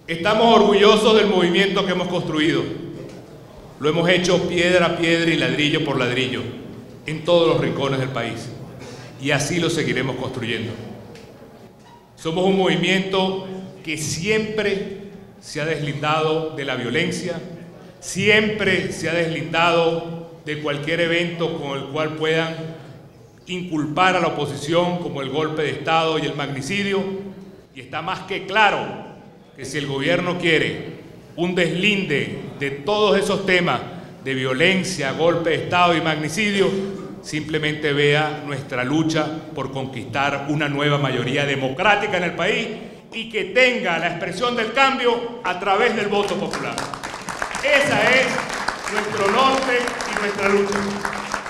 Estamos orgullosos del movimiento que hemos construido. Lo hemos hecho piedra a piedra y ladrillo por ladrillo en todos los rincones del país. Y así lo seguiremos construyendo. Somos un movimiento que siempre se ha deslindado de la violencia, siempre se ha deslindado de cualquier evento con el cual puedan inculpar a la oposición, como el golpe de Estado y el magnicidio. Y está más que claro que si el gobierno quiere un deslinde de todos esos temas de violencia, golpe de Estado y magnicidio, simplemente vea nuestra lucha por conquistar una nueva mayoría democrática en el país y que tenga la expresión del cambio a través del voto popular. Esa es nuestro norte y nuestra lucha.